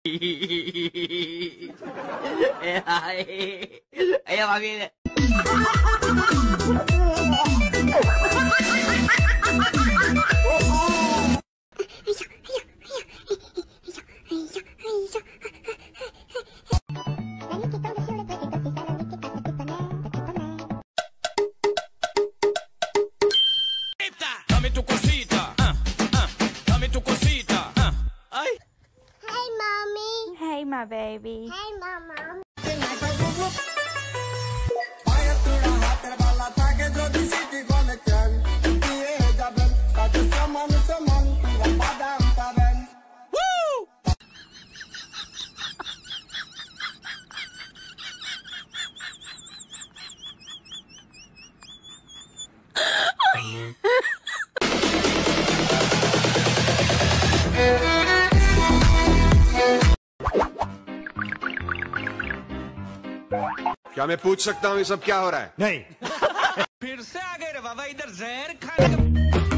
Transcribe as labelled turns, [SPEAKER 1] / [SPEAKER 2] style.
[SPEAKER 1] Ayo mami.
[SPEAKER 2] Dame tu cosita, dame tu cosita, ay.
[SPEAKER 3] Hey, mommy.
[SPEAKER 4] Hey, my baby.
[SPEAKER 3] Hey, mama.
[SPEAKER 5] क्या मैं पूछ सकता हूँ ये सब क्या हो रहा है?
[SPEAKER 2] फिर से आ गए रे बाबा इधर जहर खाने का।